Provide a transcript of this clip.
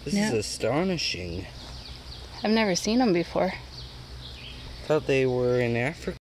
This is astonishing. I've never seen them before. Thought they were in Africa.